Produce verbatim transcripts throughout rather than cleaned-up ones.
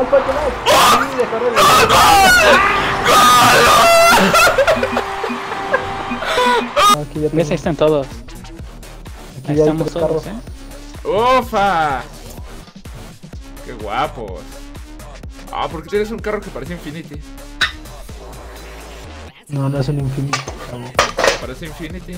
fue que no. Sí, dejaron el... Aquí ya ¿Ves? Ahí están todos. Aquí Ahí ya hay estamos tres todos, carros. ¿eh? ¡Ufa! ¡Qué guapos! Ah, ¿por qué tienes un carro que parece Infinity? No, no es un Infinity. Parece Infinity.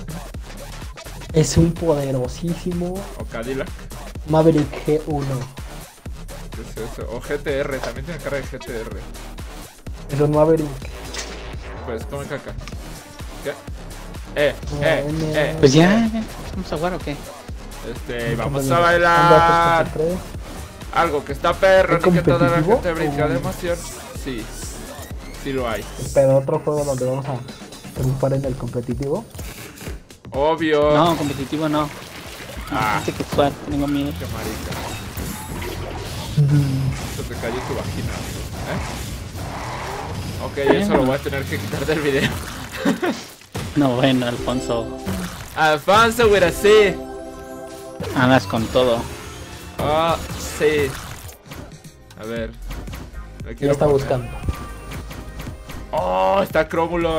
Es un poderosísimo O Cadillac. Maverick G uno. ¿Qué es eso? O G T R, también tiene cara de G T R. Es un Maverick. Pues come caca. ¿Qué? Eh, eh, eh. Pues ya, ya. ¿Vamos a jugar o qué? Este, vamos Honda a bailar. tres. Algo que está perro, ¿Es ni que toda la competitivo? gente brinca de ¿O- emoción. Sí, sí lo hay. Pero otro juego donde vamos a triunfar en el competitivo. Obvio. No, competitivo no. Ah, Este que jugar, tengo miedo. qué marica. Se te cayó tu vagina. ¿Eh? Ok, eso lo voy a tener que quitar del video. No, bueno, Alfonso. Alfonso, güey, así. Andas con todo. Ah, sí. A ver. Le Ya quiero está poner. buscando. Oh, está Cromulon.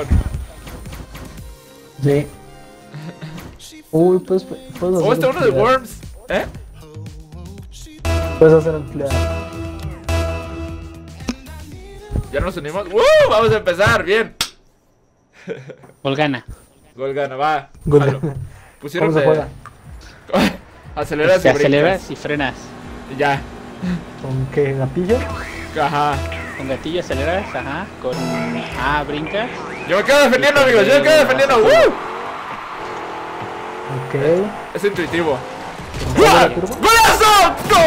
Sí. Uy, pues puedes hacer Oh, está uno de emplear. Worms. ¿Eh? Puedes hacer emplear. Ya nos unimos. ¡Uh! Vamos a empezar, bien. Gol gana. Gol gana, va. Gol Jalo. gana. Pusieron ¿Cómo se de... juega? Aceleras Te y brincas. aceleras y frenas. Y ya. ¿Con qué gatillo? Ajá. Con gatillo aceleras, ajá. Con A brincas. Yo me quedo defendiendo, amigos. Yo me quedo defendiendo. ¡Uh! Ok. Es intuitivo. ¿Controla ¡Ah! la curva? ¡Golazo! ¡Gol!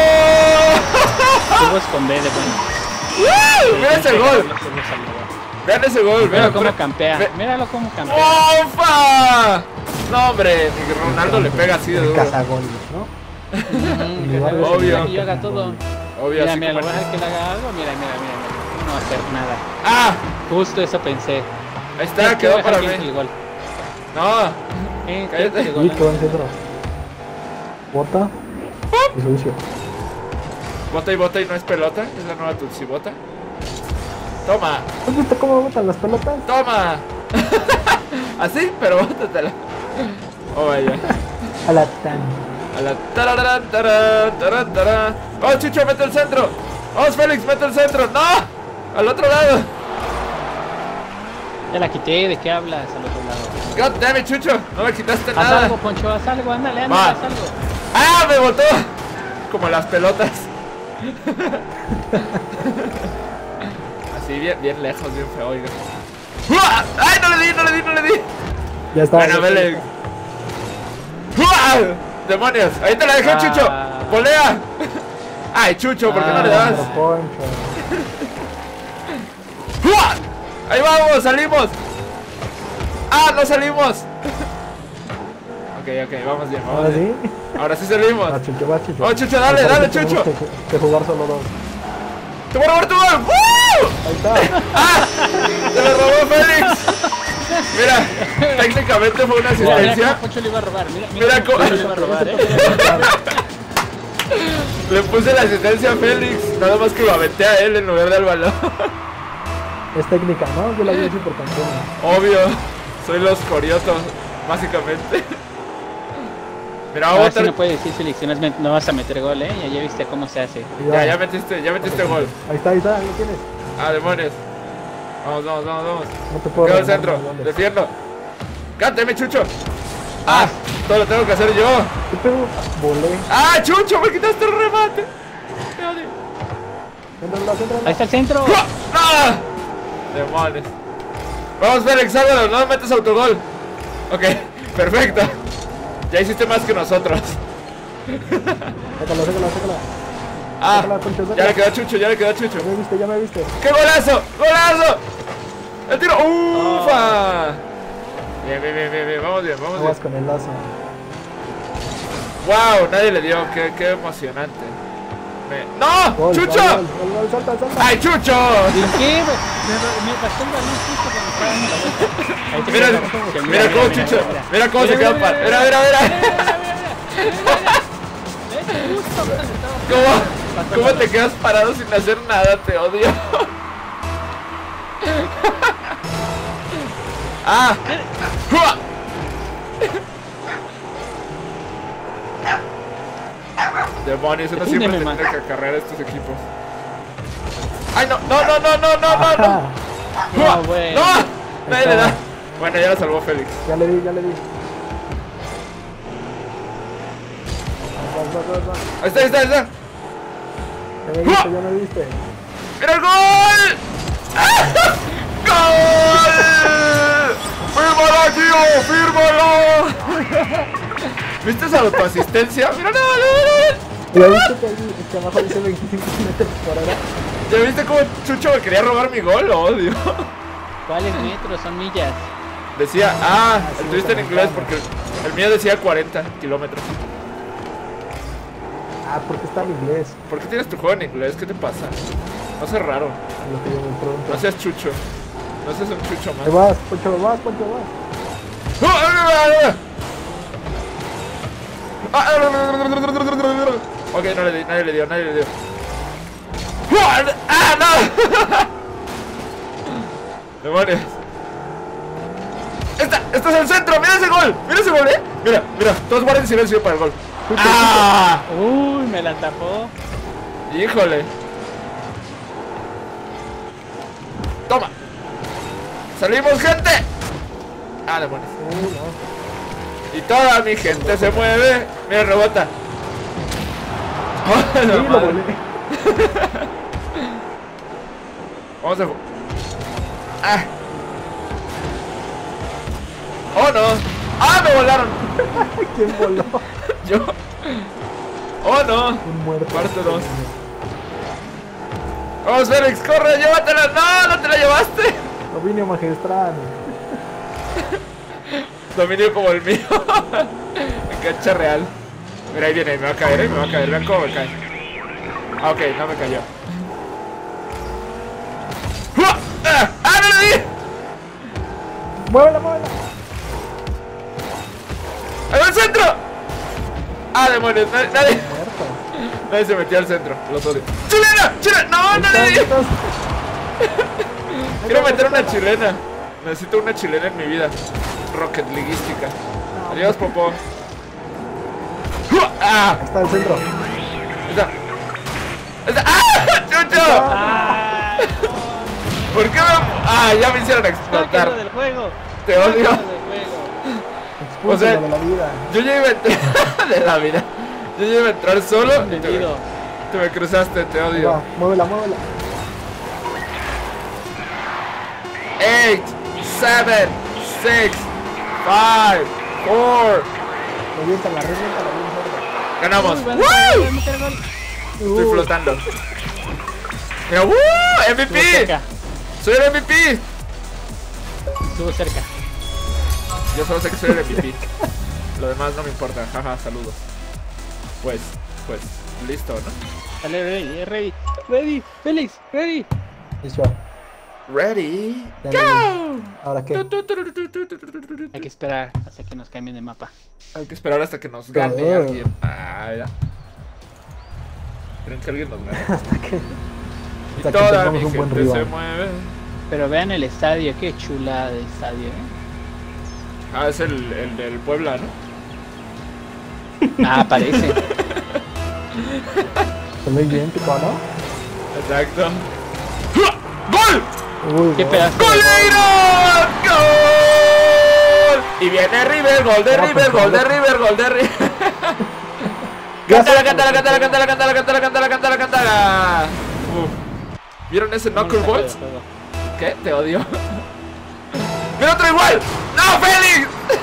Tubos con B de bueno. ¡Uh! Mira ese gol. Vean ese gol. Mira Vean cómo campea. ve- Míralo cómo campea. ¡Ofa! No, hombre. Ronaldo le pega así de El duro. cazagoles, ¿no? Mm, que Obvio. Obvio. Que yo haga todo. Obvio, Mira, así mira, lo como... voy a dejar que le haga algo. Mira, mira, mira. mira. No va a hacer nada. ¡Ah! Justo eso pensé. Ahí está, quedó para mí. El gol. No. Eh, Cállate. el gol. Y qué buen centro. Bota. Y sucio. Bota y bota y no es pelota. Es la nueva Tutsi bota. Toma. ¿Has visto cómo botan las pelotas? Toma. Así, pero bótatela. Oh, vaya. A la tan. A la tararán, tarán, tarán, tarán. ¡Oh, Chucho, mete el centro! ¡Vamos, Félix, mete el centro! ¡No! ¡Al otro lado! Ya la quité. ¿De qué hablas al otro lado? God damn it, Chucho. No me quitaste Haz nada. algo, Poncho. Haz algo. Ándale, Va. ándale. Haz algo. ¡Ah, me botó! Como las pelotas. Así, bien, bien lejos, bien feo, oiga. ¡Uah! ¡Ay, no le di, no le di, no le di! Ya está. Bueno, Félix. ¡Uah! ¡Demonios! ¡Ahí te la dejé, Ah. Chucho! ¡Polea! ¡Ay, Chucho, ¿por qué no le das? Pero Poncho. ¡Uah! ¡Ahí vamos! ¡Salimos! ¡Ah, no salimos! Ok, ok, vamos bien, vamos Ahora bien. sí. Ahora sí salimos. Va, Chucho, va, Chucho. ¡Oh, Chucho, dale, Me dale, parece que Chucho! tenemos Que, que jugar solo dos. ¡Te voy a robar tu gol! ¡Uh! Ahí está. ¡Ah! ¡Se lo robó Félix! Mira, técnicamente fue una Mira, mira asistencia. cómo Poncho le iba a robar. Mira, mira, Mira cómo cómo- Poncho le iba a robar, eh. Le puse la asistencia a Félix. Nada más que lo aventé a él en lugar del balón. Es técnica, ¿no? Yo la vi súper campeona. Obvio, soy los coriotos, básicamente. Mira, Ahora vamos sí a no botar. puedes decir seleccionas, no vas a meter gol, eh. Ya, ya viste cómo se hace. Ya, ya metiste, ya metiste gol. Ahí está, ahí está, ahí lo tienes. Ah, demonios. Vamos, vamos, vamos, vamos. No te puedo Quedo al regalar centro, los goles. defiendo. Cánteme, Chucho. Ah, todo lo tengo que hacer yo. ¿Qué pedo? Volé. Ah, Chucho, me quitaste el remate. Te odio. Céntrala, céntrala. Ahí está el centro. ¡Ah! Demonios. Vamos, Félix, sábalo, no metes autogol. Ok, perfecto. Ya hiciste más que nosotros. Sácala, sácala, sácala. Ah, Sácala, Poncho, sácala. ya le quedó a Chucho, ya le quedó a Chucho. Ya me viste, ya me viste. ¡Qué golazo! ¡Golazo! ¡El tiro! ¡Ufa! Bien, bien, bien, bien, bien, vamos bien, vamos Aguas bien. con el lazo. ¡Wow! Nadie le dio, qué, qué emocionante. Me... ¡No! Gol, ¡Chucho! gol, gol, gol, salta, salta. ¡Ay, Chucho! ¿De qué? Me, me bastó el balón justo cuando estaba dando la vuelta. Ahí te Mira, queda, que mira cómo Chucho, mira cómo se queda para. Mira, mira, mira. ¿Cómo? ¿Cómo te quedas parado sin hacer nada? Te odio. ¡Ah! ¡Jua! Demonios, uno siempre Detúneme, tiene que acarrear estos equipos. ¡Ay, no! ¡No, no, no, no, no, no! ¡No! ¡Jua! No, bueno. ¡No! Nadie le da. Bueno, ya lo salvó Félix. Ya le di, ya le di. Vas, vas, vas, vas. Ahí está, ahí está, ahí está. Ya me viste, ya me viste. ¡Mira el gol! ¡Ah! ¡Gol! ¡Fírmalo, tío! ¡Fírmalo! ¿Viste esa autoasistencia? ¡Mira, no, no, ¿Ya viste que ahí que abajo dice veinticinco metros por hora? no! ¿Ya viste cómo Chucho me quería robar mi gol? Lo odio. ¿Cuáles metros? Son millas. Decía, ah, sí, el tuviste en está inglés marcando. porque el mío decía cuarenta kilómetros. Ah, porque está en inglés. ¿Por qué tienes tu juego en inglés? ¿Qué te pasa? No seas raro. Es lo que yo me pregunto. No seas chucho. No seas un chucho Te más. vas, Poncho, vas, Poncho, vas. Ok, no le di, nadie le dio, nadie le dio. ¡Ah, no! Demonios. ¡Esta! ¡Este es el centro! ¡Mira ese gol! ¡Mira ese gol, eh! Mira, mira, todos guarden silencio para el gol. ¡Ah! Uy, me la tapó. ¡Híjole! ¡Toma! ¡Salimos, gente! ¡Ah, demonios! Uy, no. Y toda mi gente se mueve. Mira, rebota. ¡Oh, Sí, la lo madre! volé. Vamos a... ¡Ah! ¡Oh, no! ¡Ah, me volaron! ¿Quién voló? Yo... ¡Oh, no! Un muerto. Parte dos. ¡Vamos, Félix! ¡Corre! ¡Llévatela! ¡No! ¡No te la llevaste! Dominio magistral. Dominio como el mío. En cancha real. Mira, ahí viene, me va a caer, ¿eh? Me va a caer. Vean cómo me cae. Ah, ok, no me cayó. ¡Ah! ¡Ah, no le di! ¡Muévela, muévela! ¡Ahí va el centro! ¡Ah, demonios! Nadie, nadie, Muerto. nadie se metió al centro. Los odio. ¡Chilena! ¡Chilena! ¡No, no le di! Estás- Quiero meter una chilena. Necesito una chilena en mi vida. Rocket Leaguística. Adiós, Popó. ¡Ah! Está el centro. Está. Está. ¡Ah! ¡Chucho! ¡Ah! ¿Por qué me.? ¡Ah! Ya me hicieron ¡Sáquenlo explotar. del juego! Te odio. ¡Sáquenlo del juego! Expulsalo O sea, de la vida. Yo ya iba a entrar. De la vida. Yo ya iba a entrar solo. Y te, me, Entendido. te me cruzaste, te Ahí odio. va, muévela, muévela. eight, seven, six, five, four. Reviéntala, reviéntala, bien cerca. Ganamos. Uy, van a ¡Woo! meter- van a meter gol. Estoy Uh, flotando. Mira, ¡woo! Estuvo ¡M V P! cerca. ¡Soy el M V P! Estuvo cerca. Yo solo sé que soy el M V P. Lo demás no me importa. Jaja, saludos. Pues, pues, listo, ¿no? Dale, ready, ready. Ready, Félix, ready. Listo. Ready, Ya go. ¿Ahora qué? Hay que esperar hasta que nos cambien de mapa. Hay que esperar hasta que nos gane Ah. alguien. Ah, ya. ¿Creen que alguien nos gane? Hasta que. Y Hasta que toda tengamos mi un buen gente se rival. mueve. Pero vean el estadio, qué chulada de estadio, ¿eh? Ah, es el, el del Puebla, ¿no? Ah, parece. Se ve idéntico, ¿no? Exacto. ¡Gol! Uy, Qué no. pedazo de gol. ¡Goleiro! ¡Gol! Y viene River, gol de Vamos, River, por gol de favor. River, gol de River. Cántala, cántala, cántala, cántala, cántala, cántala, cántala, cántala, cántala. Uf. ¿Vieron ese knuckleballs? ¿Qué? Te odio. ¡Mira otro igual! ¡No, Félix!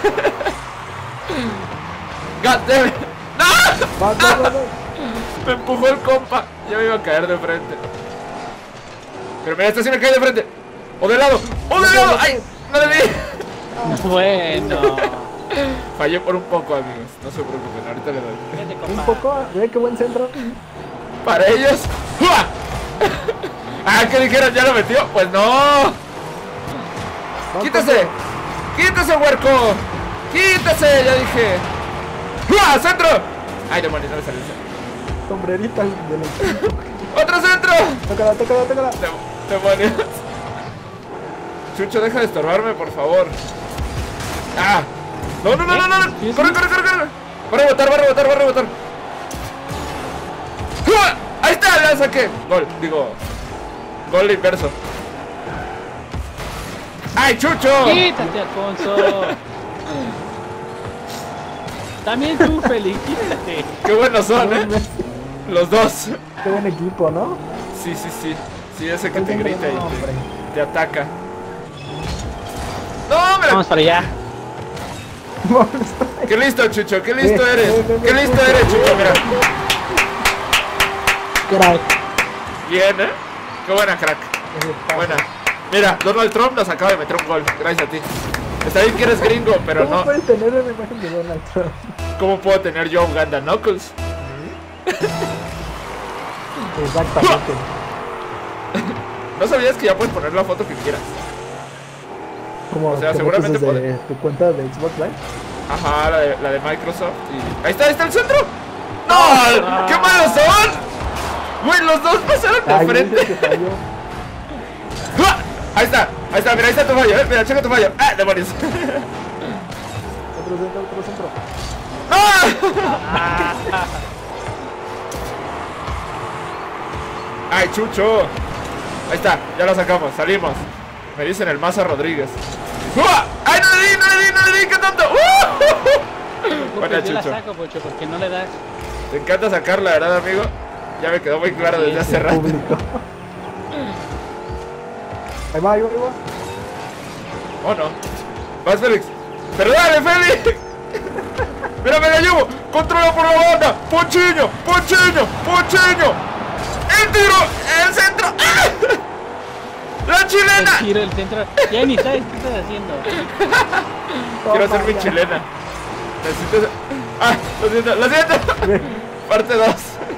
God damn it. ¡No! Vas, vas, vas, vas. Me empujó el compa. Ya me iba a caer de frente. Pero mira, esta sí me cae de frente. O de lado. O de lado. ¡Ay! No le di. Bueno. Fallé por un poco, amigos. No se preocupen, ahorita le doy. Vete, Un compa. poco, ve qué buen centro. Para ellos. ¡Jua! Ah, ¿qué dijeron? ¿Ya lo metió? Pues no. Vas, ¡Quítese! ¡Quítese, huerco! ¡Quítese! Ya dije. ¡Jua! ¡Centro! Ay, demonios, no me salió el centro. sombrerita del equipo. ¡Otro centro! Tócala, tócala, tócala. Dem- Demonios. Chucho, deja de estorbarme, por favor. ¡Ah! ¡No, no, no, no, no! no. ¡Corre, corre, corre, corre! Va a rebotar, va a rebotar, va a rebotar. ¡Ah! ¡Ahí está! ¡La saqué! Gol, digo... Gol inverso. ¡Ay, Chucho! Quítate, Alfonso. También tú, Félix, quítate. ¡Qué buenos son, eh! Los dos. Qué buen equipo, ¿no? Sí, sí, sí. Sí, ese que te grita y te, te ataca. ¡No, me la... Vamos para allá. ¡Qué listo, Chucho! ¡Qué listo eres! ¡Qué listo eres, Chucho! Mira. Crack. Bien, ¿eh? ¡Qué buena, crack! Buena. Mira, Donald Trump nos acaba de meter un gol. Gracias a ti. Está bien que eres gringo, pero ¿Cómo no. puedes tener una imagen de Donald Trump? ¿Cómo puedo tener yo a Uganda Knuckles? Exactamente. ¿No sabías que ya puedes poner la foto que quieras? Como O sea, que seguramente metes desde puede. tu cuenta de Xbox Live. Ajá, la de, la de Microsoft y... ¡Ahí está, ahí está el centro! ¡No! ¡Qué malos son! Güey, los dos pasaron de Ay, frente. ese que falló. ¡Ah! Ahí está, ahí está, mira, ahí está tu fallo, eh. Mira, checa tu fallo. ¡Ah, demonios! Otro centro, otro centro. ¡Ah! ¡Ay, Chucho! Ahí está, ya lo sacamos, salimos. Me dicen el Maza Rodríguez. ¡Uah! ¡Ay, no le di, no le di, no le di! ¡Qué tonto! ¡Uh! Buena, Yo la Chucho. saco, Pocho, porque no le das. Te encanta sacarla, ¿verdad, amigo? Ya me quedó muy claro desde hace rato. Público. Ahí va, ahí va, ahí va. ¿O no? Vas, Félix. ¡Pero dale, Félix! ¡Mira, me la llevo! ¡Controla por la banda! ¡Ponchiño! ¡Ponchiño! ¡Ponchiño! ¡El tiro! ¡El centro! ¡Ah! ¡La El chilena! tiro, el centro. Ya ni sabes qué estás haciendo. Quiero hacer Toma mi ya. chilena. Necesito... ¡Ah! Lo siento, lo siento. Parte dos.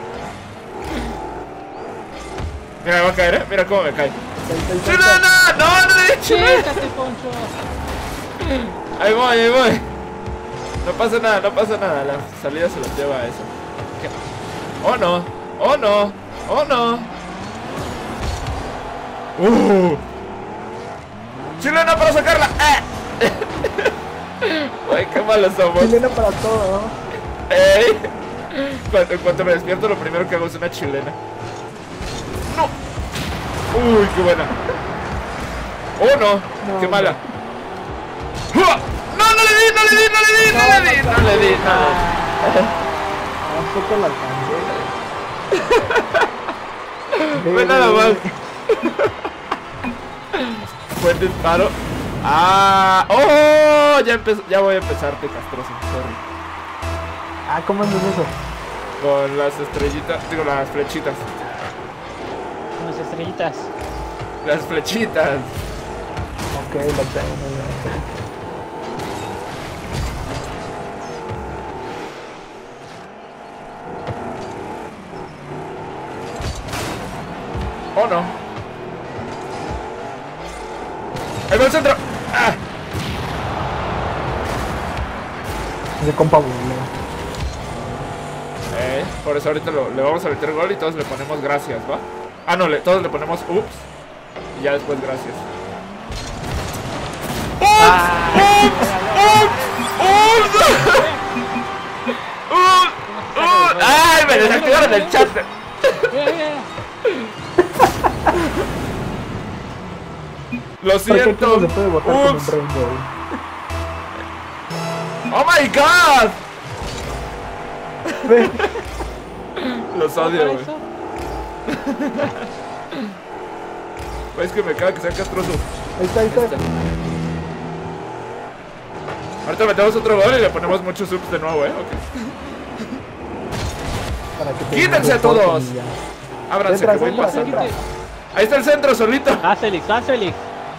Mira, me va a caer, ¿eh? Mira cómo me cae. Ahí está, ahí está. ¡Chilena! ¡No, no le di chilena! Chécate, Poncho. Ahí voy, ahí voy. No pasa nada, no pasa nada. La salida se los lleva a eso. ¿Qué? Oh no, oh no, oh no. Uh. Chilena para sacarla. ¡Eh! Ay, qué malos somos. Chilena para todo, ¿no? ¡Ey! Cuando, en cuanto me despierto, lo primero que hago es una chilena. ¡No! ¡Uy, qué buena! ¡Oh, no! No, ¡Qué no. mala! ¡Uah! ¡No, no le di, no le di, no le di, no le di, no le di! No le Tampoco la alcancé. di! Fue nada más. Buen disparo. ¡Ah! ¡Oh! Ya, empezó, ya voy a empezarte, castroso. Sorry. Ah, ¿cómo haces eso? Con las estrellitas, digo, las flechitas. Unas estrellitas. Las flechitas. Ok, lo tengo muy bien. ¿O no? ¡Ahí va el centro! ¡Ah! De compa burleo. Eh, por eso ahorita lo- le vamos a meter gol y todos le ponemos gracias, ¿va? Ah, no, le, todos le ponemos ups. Y ya después gracias. ¡Ups! ¡Ups! ¡Ups! ¡Ups! ¡Ups! ¡Ay, me desactivaron el chat! Mira, mira. Lo ¿Por qué aquí siento. no se puede votar con un ¡Ups! rainbow? ¡Oh my god! Ve, Los odio, ¿Para güey. eso? Es que me caga que sea castroso. ahí está, ahí está. Ahorita metemos otro gol y le ponemos muchos subs de nuevo, eh. Ok. Para que te ¡Quítense reporten todos! y ya. Ábranse, Entra, que voy entra, pasando. entra. Ahí está el centro, solito. Vas, Félix, vas, Félix.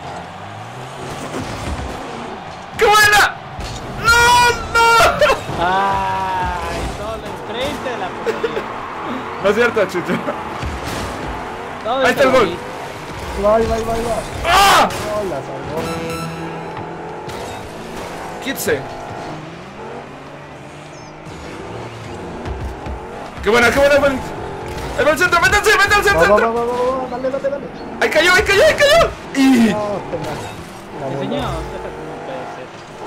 ¡Qué buena! ¡No, no! Ay, solo enfrente de la portería. No es cierto, Chucho. Todo Ahí está el gol. ahí. Va, ahí va, ahí va, ahí va. ¡Ah! No, la salvó. Quítese. ¡Qué buena, qué buena, Félix! ¡Ahí va al centro! ¡Métanse, métanse al Va, va, centro! va, va, va, va, dale, dale, dale. ¡Ahí cayó, ahí cayó, ahí cayó! ¡Y! No, tenga. La Sí, bola. señor, déjate, no puede ser.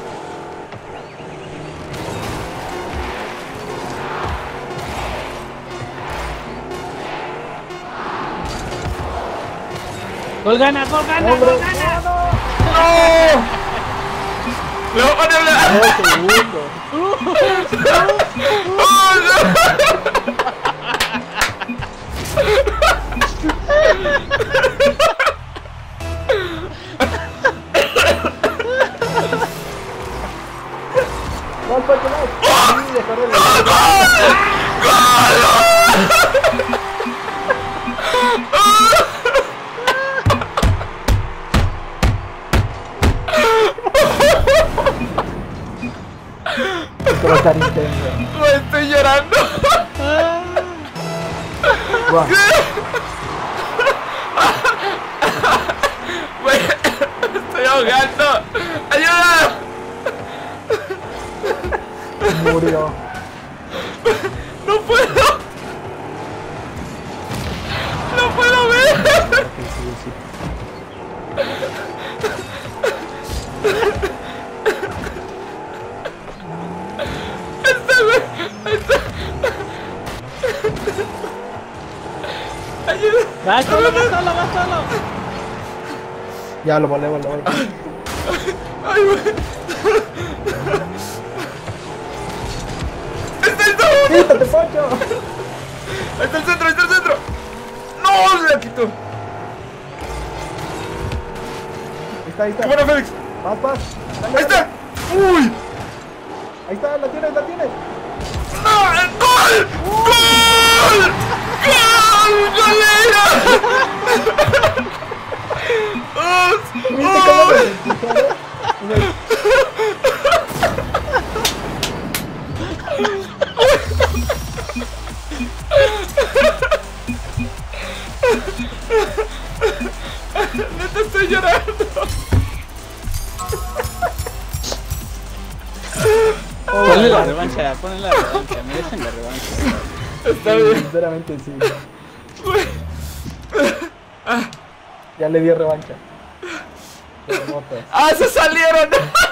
¡Gol gana, gol gana, ¡Hombre! gol gana! ¡No, no! ¡No! ¡Le voy a poner la... Dos segundos. ¡Oh, no! ¡Vas, Pacho, vas! Sí, dejar de leer. Esto va a estar intenso. ¡Me estoy llorando! Guau. ¡Me estoy ahogando! ¡Ayuda! Murió. ¡No puedo! ¡No puedo ver! Sí, sí, sí. ¡Está, güey! ¡Está! ¡Ayuda! ¡Va solo, va solo, va solo! Ya lo volé, volé, volé. ¡Ay, güey! ¡Está el centro! ¡Quítate, Pacho! ¡Ahí está el centro! ¡Ahí está el centro! ¡No! ¡Se la quitó! Ahí está, ahí está. ¡Qué buena, Félix! Vas, vas. Dale, ¡Ahí dale. está! ¡Uy! Ahí está, la tienes, la tienes. ¡No! ¡El ¡Gol! ¡Gol! ¡Gol! ¡Golera! ¿Viste cómo me desdijaron? ¡Neta estoy llorando! Ponle la revancha, ponle la revancha, merecen la revancha. Está bien. Sinceramente sí. Ya le di revancha. Remoto. ¡Ah, se salieron!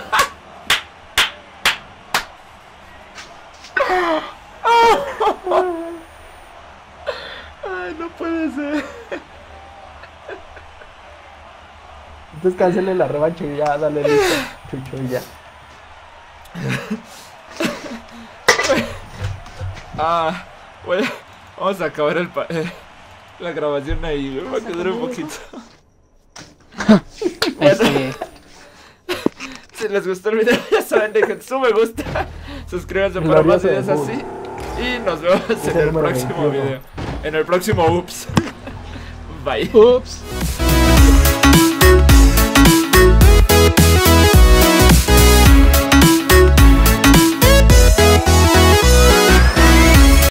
¡Ay, no puede ser! Entonces cancele la revancha y ya, dale listo. Chucho y ya. Ah, bueno, vamos a acabar el pa eh, la grabación ahí, güey, para que dure un poquito. Este, Si les gustó el video, ya saben, dejen su me gusta, suscríbanse para más Glorioso videos debut. así. Y nos vemos Es en el el número próximo veintiuno. video. En el próximo Ups. Bye. ups.